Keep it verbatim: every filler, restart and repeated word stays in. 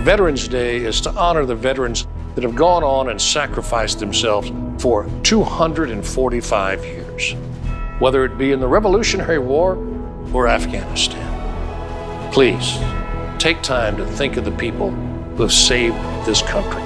Veterans Day is to honor the veterans that have gone on and sacrificed themselves for two hundred forty-five years, whether it be in the Revolutionary War or Afghanistan. Please take time to think of the people who have saved this country.